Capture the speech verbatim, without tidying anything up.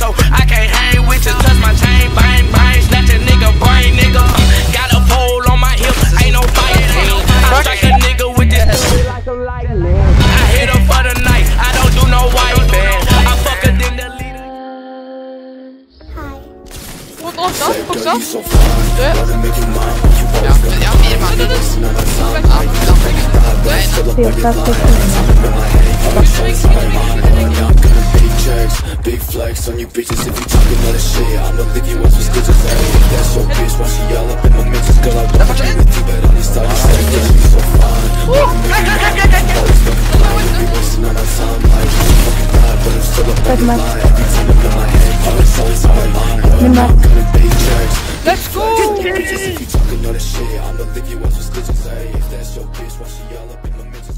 so I can't hang with you. Touch my chain, bang, bang, snatch a nigga brain, nigga. Got a pole on my hip, ain't no fight. I strike a nigga with this like a lightning. I hit her for the night, I don't do no white man. I fuck her then the leader. Hvor godt da? Buksa? Du? Ja, ja, fire mann. Big flex on you bitches if you talking all this shit. I'ma leave you with some stitches. That's your bitch, why she all up in my mentions? Girl, I wanna be with you, but only start to say that you so fine. Wasting all my time like fucking God, but I'm still up on my line. Every time I'm in my head, all it's always on my mind. I'm gonna big checks. Let's go! Bitches if you talking all this shit, I'ma leave you with some stitches. If that's your bitch, why she all up in my mentions?